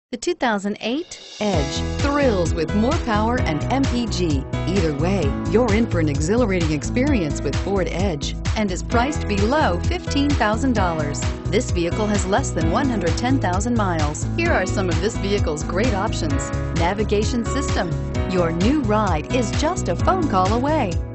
The 2008 Edge thrills with more power and MPG. Either way, you're in for an exhilarating experience with Ford Edge and is priced below $15,000. This vehicle has less than 110,000 miles. Here are some of this vehicle's great options: navigation system. Your new ride is just a phone call away.